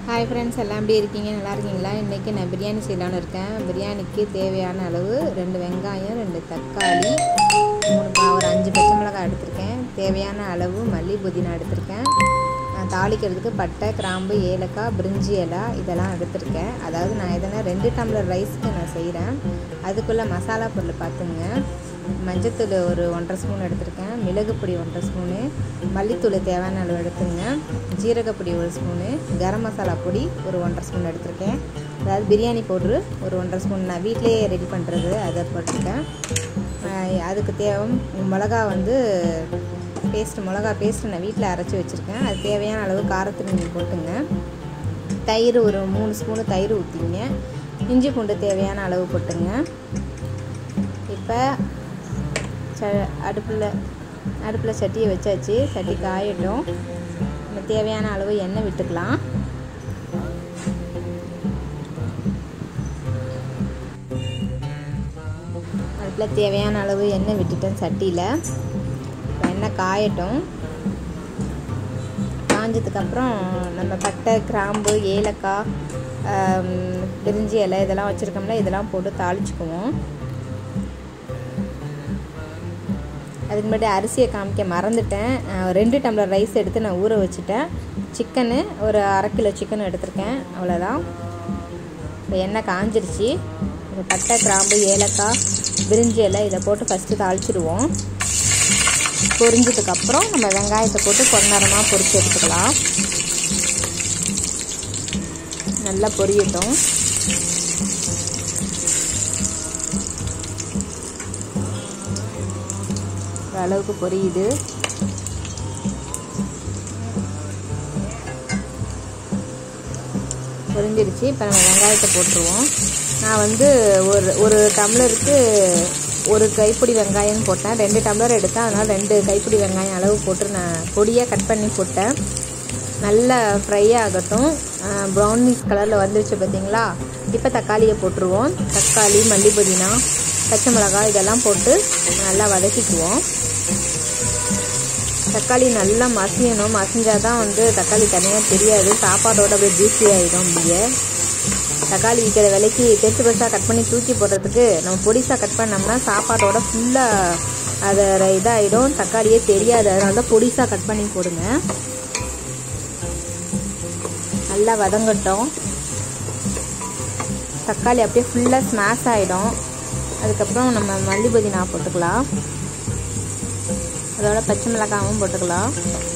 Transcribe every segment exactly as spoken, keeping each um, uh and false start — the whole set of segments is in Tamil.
ஹாய் ஃப்ரெண்ட்ஸ், எல்லாம் எப்படி இருக்கீங்க? நல்லா இருக்கீங்களா? இன்றைக்கி நான் பிரியாணி செய்யலான்னு இருக்கேன். பிரியாணிக்கு தேவையான அளவு ரெண்டு வெங்காயம், ரெண்டு தக்காளி, மூணு பா ஒரு அஞ்சு பச்சை மிளகாய் எடுத்திருக்கேன். தேவையான அளவு மல்லி புதினா எடுத்திருக்கேன். தாளிக்கிறதுக்கு பட்டை, கிராம்பு, ஏலக்காய், பிரிஞ்சி இலை இதெல்லாம் எடுத்திருக்கேன். அதாவது நான் எதனா ரெண்டு டம்ளர் ரைஸ்க்கு நான் செய்கிறேன். அதுக்குள்ளே மசாலா பொருள் பார்த்துங்க. மஞ்சத்தூள் ஒரு ஒன்றரை ஸ்பூன் எடுத்திருக்கேன். மிளகுப்பொடி ஒன்றரை ஸ்பூனு, மல்லித்தூள் தேவையான அளவு எடுத்துங்க. ஜீரகப்பொடி ஒரு ஸ்பூனு, கரம் மசாலா பொடி ஒரு ஒன்றரை ஸ்பூன் எடுத்திருக்கேன். அதாவது பிரியாணி பவுட்ரு ஒரு ஒன்றரை ஸ்பூன் நான் வீட்டிலேயே ரெடி பண்ணுறது, அதை போட்டிருக்கேன். அதுக்கு தேவை மிளகா வந்து பேஸ்ட்டு மிளகா பேஸ்ட்டு நான் வீட்டில் அரைச்சி வச்சுருக்கேன். அது தேவையான அளவு காரத்துக்கு நீங்கள் போட்டுங்க. தயிர் ஒரு மூணு ஸ்பூனு தயிர் ஊற்றிங்க. இஞ்சி பூண்டு தேவையான அளவு போட்டுங்க. இப்போ ச அடுப்பில் அடுப்பில் சட்டியை வச்சாச்சு. சட்டி காயட்டும். நம்ம தேவையான அளவு எண்ணெய் விட்டுக்கலாம். அடுப்பில் தேவையான அளவு எண்ணெய் விட்டுட்டேன் சட்டியில். எண்ணெய் காயட்டும். காஞ்சதுக்கப்புறம் நம்ம பட்டை, கிராம்பு, ஏலக்காய், பிரிஞ்சி இலை இதெல்லாம் வச்சுருக்கோம்ல, இதெல்லாம் போட்டு தாளிச்சுக்குவோம். அதுக்கு முன்னாடி அரிசியை காமிக்க மறந்துட்டேன். ரெண்டு டம்ளர் ரைஸ் எடுத்து நான் ஊற வச்சுட்டேன். சிக்கனு ஒரு அரை கிலோ சிக்கன் எடுத்திருக்கேன். அவ்வளோதான். இப்போ எண்ணெய் காஞ்சிருச்சு. இந்த பட்டை, கிராம்பு, ஏலக்காய், பிரிஞ்சி இலை இதை போட்டு ஃபஸ்ட்டு தாளிச்சிடுவோம். பொரிஞ்சதுக்கப்புறம் நம்ம வெங்காயத்தை போட்டு பொன்னரமாக பொரிச்சு எடுத்துக்கலாம். நல்லா பொரியட்டும். அளவுக்கு பொரியுது. பொரிஞ்சிடுச்சு. இப்போ நம்ம வெங்காயத்தை போட்டுருவோம். நான் வந்து ஒரு ஒரு டம்ளருக்கு ஒரு கைப்பிடி வெங்காயம் போட்டேன். ரெண்டு டம்ளர் எடுத்தேன். அதனால் ரெண்டு கைப்பிடி வெங்காயம் அளவு போட்டு நான் பொடியாக கட் பண்ணி போட்டேன். நல்லா ஃப்ரை ஆகட்டும். ப்ரௌனிஷ் கலரில் வந்துருச்சு பார்த்தீங்களா? இப்போ தக்காளியை போட்டுருவோம். தக்காளி, மல்லி புதினா, பச்சை மிளகாய் இதெல்லாம் போட்டு நல்லா வதக்கிக்குவோம். தக்காளி நல்லா மசியணும். மசிஞ்சால் தான் வந்து தக்காளி தனியாக தெரியாது. சாப்பாடோட அப்படியே ஜூஸி ஆகிடும். அப்படியே தக்காளி விற்கிற விலைக்கு பெருசு பெருசாக கட் பண்ணி தூக்கி போடுறதுக்கு நம்ம பொடிசாக கட் பண்ணோம்னா சாப்பாடோட ஃபுல்லாக அதை இதாகிடும். தக்காளியே தெரியாது. அதனால தான் பொடிசாக கட் பண்ணி போடுங்க. நல்லா வதங்கட்டும். தக்காளி அப்படியே ஃபுல்லாக ஸ்மாஷ் ஆகிடும். அதுக்கப்புறம் நம்ம மல்லி புதினா போட்டுக்கலாம். அதோட பச்சை மிளகாவும் போட்டுக்கலாம்.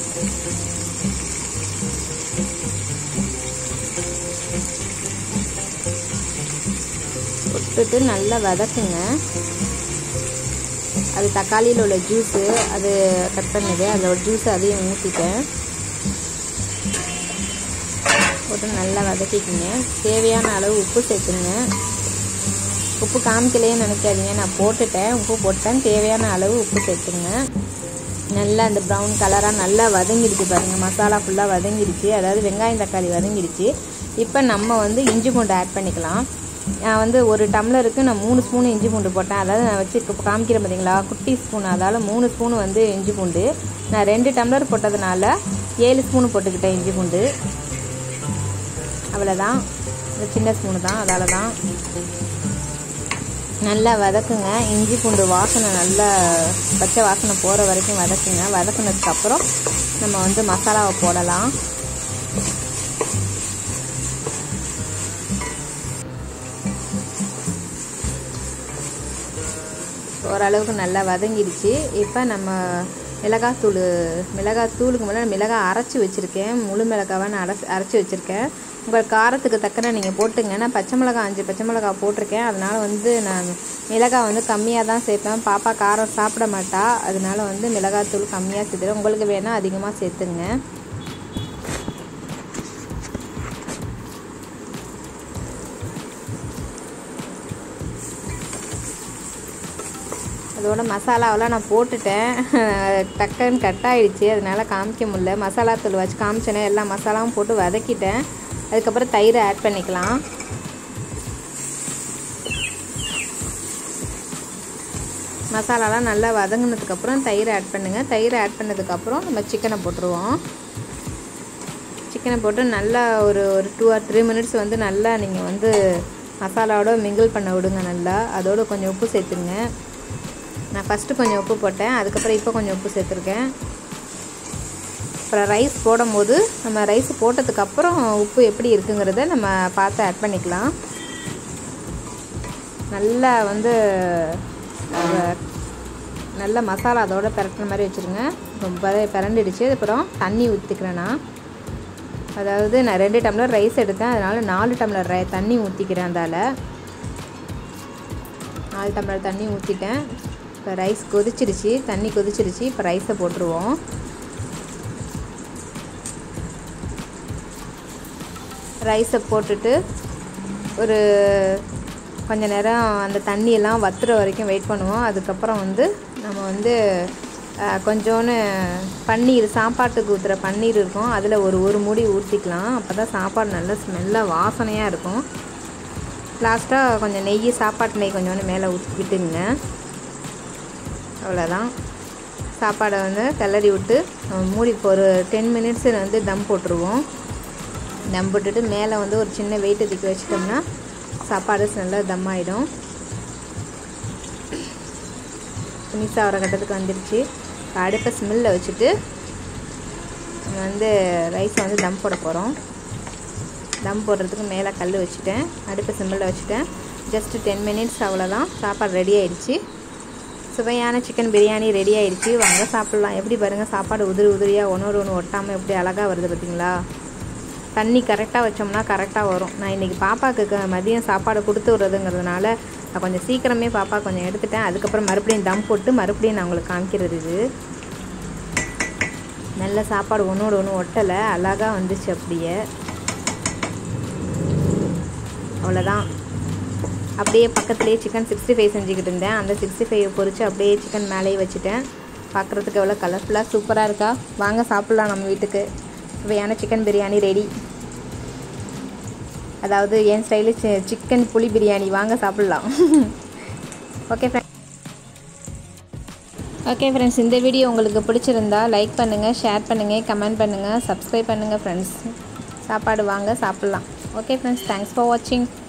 போட்டுட்டு நல்லா வதக்குங்க. அது தக்காளியில் உள்ள ஜூஸு அது கட் பண்ணுது. அதோட ஜூஸு அதையும் ஊற்றிட்டேன். போட்டு நல்லா வதக்கிக்கிங்க. தேவையான அளவு உப்பு சேர்த்துங்க. உப்பு காமிக்கலையே நினைக்காதீங்க, நான் போட்டுட்டேன். உப்பு போட்டேன். தேவையான அளவு உப்பு சேர்த்துங்க. நல்லா அந்த ப்ரௌன் கலராக நல்லா வதங்கிடுச்சு பாருங்கள். மசாலா ஃபுல்லாக வதங்கிடுச்சு. அதாவது வெங்காயம் தக்காளி வதங்கிடுச்சு. இப்போ நம்ம வந்து இஞ்சி பூண்டு ஆட் பண்ணிக்கலாம். நான் வந்து ஒரு டம்ளருக்கு நான் மூணு ஸ்பூன் இஞ்சி பூண்டு போட்டேன். அதாவது நான் வச்சு காமிக்கிறேன் பார்த்தீங்களா, குட்டி ஸ்பூன். அதால் மூணு ஸ்பூன் வந்து இஞ்சி பூண்டு. நான் ரெண்டு டம்ளர் போட்டதுனால ஏழு ஸ்பூன் போட்டுக்கிட்டேன் இஞ்சி பூண்டு. அவ்வளோதான். இந்த சின்ன ஸ்பூனு தான், அதால் தான். நல்லா வதக்குங்க. இஞ்சி பூண்டு வாசனை நல்லா பச்சை வாசனை போகிற வரைக்கும் வதக்குங்க. வதக்குனதுக்கப்புறம் நம்ம வந்து மசாலாவை போடலாம். ஓரளவுக்கு நல்லா வதங்கிடுச்சு. இப்போ நம்ம மிளகாத்தூள் மிளகாத்தூளுக்கு முன்னாடி மிளகாய் அரைச்சி வச்சுருக்கேன். முழு மிளகாவை நான் அரைச்சி அரைச்சி வச்சுருக்கேன். உங்கள் காரத்துக்கு தக்கன நீங்கள் போட்டுங்க. நான் பச்சை மிளகா அஞ்சு பச்சை மிளகா போட்டிருக்கேன். அதனால் வந்து நான் மிளகாய் வந்து கம்மியாக தான் சேர்ப்பேன். பாப்பா காரம் சாப்பிட மாட்டா. அதனால வந்து மிளகாத்தூள் கம்மியாக சேர்த்துறேன். உங்களுக்கு வேணால் அதிகமாக சேர்த்துங்க. அதோட மசாலாவெல்லாம் நான் போட்டுட்டேன். டக்குன்னு கட் ஆகிடுச்சு. அதனால் காமிக்க முடியல. மசாலா தூள் வச்சு காமிச்சேனே, எல்லா மசாலாவும் போட்டு வதக்கிட்டேன். அதுக்கப்புறம் தயிரை ஆட் பண்ணிக்கலாம். மசாலாலாம் நல்லா வதங்கினதுக்கப்புறம் தயிரை ஆட் பண்ணுங்கள். தயிரை ஆட் பண்ணதுக்கப்புறம் நம்ம சிக்கனை போட்டுருவோம். சிக்கனை போட்டு நல்லா ஒரு ஒரு டூ ஆர் த்ரீ மினிட்ஸ் வந்து நல்லா நீங்கள் வந்து மசாலாவோட மிங்கிள் பண்ண விடுங்க. நல்லா அதோடு கொஞ்சம் உப்பு சேர்த்துருங்க. நான் ஃபஸ்ட்டு கொஞ்சம் உப்பு போட்டேன், அதுக்கப்புறம் இப்போ கொஞ்சம் உப்பு சேர்த்துருக்கேன். அப்புறம் ரைஸ் போடும்போது நம்ம ரைஸ் போட்டதுக்கப்புறம் உப்பு எப்படி இருக்குங்கிறத நம்ம பார்த்து ஆட் பண்ணிக்கலாம். நல்லா வந்து நல்ல மசாலா அதோட பரட்டுற மாதிரி வச்சுருங்க. ரொம்ப பரண்டிடுச்சு. அப்புறம் தண்ணி ஊற்றிக்கிறேன். நான் அதாவது நான் ரெண்டு டம்ளர் ரைஸ் எடுத்தேன், அதனால் நாலு டம்ளர் ரை தண்ணி ஊற்றிக்கிறேன். அதால் நாலு டம்ளர் தண்ணி ஊற்றிட்டேன். இப்போ ரைஸ் கொதிச்சிருச்சு, தண்ணி கொதிச்சிருச்சு. இப்போ ரைஸை போட்டுருவோம். ரைஸை போட்டுட்டு ஒரு கொஞ்ச நேரம் அந்த தண்ணியெல்லாம் வத்துற வரைக்கும் வெயிட் பண்ணுவோம். அதுக்கப்புறம் வந்து நம்ம வந்து கொஞ்சோன்னு பன்னீர், சாப்பாட்டுக்கு ஊற்றுற பன்னீர் இருக்கும், அதில் ஒரு ஒரு மூடி ஊற்றிக்கலாம். அப்போ தான் சாப்பாடு நல்ல ஸ்மெல்லாக வாசனையாக இருக்கும். லாஸ்ட்டாக கொஞ்சம் நெய், சாப்பாட்டு நெய் கொஞ்சோன்னு மேலே ஊற்றி விட்டுங்க. அவ்வளோதான். சாப்பாடை வந்து கிளறி விட்டு மூடி ஒரு டென் மினிட்ஸு வந்து தம் போட்டுருவோம். தம் போட்டுட்டு மேலே வந்து ஒரு சின்ன வெயிட்டு தூக்கி வச்சிட்டோம்னா சாப்பாடு நல்லா தம் ஆகிடும். ஃபினிஷ் ஆகிற கட்டத்துக்கு வந்துடுச்சு. அடுப்பை ஸ்மெல்லில் வச்சுட்டு நம்ம வந்து ரைஸை வந்து தம் போட போகிறோம். தம் போடுறதுக்கு மேலே கல் வச்சுட்டேன், அடுப்பை சிம்மில் வச்சுட்டேன். ஜஸ்ட்டு டென் மினிட்ஸ் அவ்வளோதான். சாப்பாடு ரெடி ஆகிடுச்சு. சுவையான சிக்கன் பிரியாணி ரெடி ஆகிடுச்சு. வாங்க சாப்பிட்லாம். எப்படி பாருங்கள், சாப்பாடு உதிரி உதிரியாக ஒன்றோடு ஒன்று ஒட்டாமல் எப்படி அழகாக வருது பார்த்திங்களா? தண்ணி கரெக்டாக வச்சோம்னா கரெக்டாக வரும். நான் இன்றைக்கி பாப்பாவுக்கு மதியம் சாப்பாடு கொடுத்து விட்றதுங்கிறதுனால நான் கொஞ்சம் சீக்கிரமே பாப்பா கொஞ்சம் எடுத்துட்டேன். அதுக்கப்புறம் மறுபடியும் தம் போட்டு மறுபடியும் நான் உங்களுக்கு காமிக்கிறது. இது நல்ல சாப்பாடு ஒன்றோடு ஒன்று ஒட்டலை, அழகாக வந்துச்சு அப்படியே. அவ்வளோதான். அப்படியே பக்கத்துலேயே சிக்கன் சிக்ஸ்டி ஃபைவ் செஞ்சுக்கிட்டு இருந்தேன். அந்த சிக்ஸ்டி ஃபைவ் பொரித்து அப்படியே சிக்கன் மேலேயே வச்சுட்டேன். பார்க்குறதுக்கு எவ்வளோ கலர்ஃபுல்லாக சூப்பராக இருக்கா? வாங்க சாப்பிட்லாம். நம்ம வீட்டுக்கு சுவையான சிக்கன் பிரியாணி ரெடி. அதாவது என் ஸ்டைலு சிக்கன் புளி பிரியாணி. வாங்க சாப்பிட்லாம். ஓகே ஃப்ரெண்ட்ஸ் ஓகே ஃப்ரெண்ட்ஸ் இந்த வீடியோ உங்களுக்கு பிடிச்சிருந்தா லைக் பண்ணுங்கள், ஷேர் பண்ணுங்கள், கமெண்ட் பண்ணுங்கள், சப்ஸ்கிரைப் பண்ணுங்கள் ஃப்ரெண்ட்ஸ். சாப்பாடு வாங்க சாப்பிட்லாம். ஓகே ஃப்ரெண்ட்ஸ், தேங்க்ஸ் ஃபார் வாட்சிங்.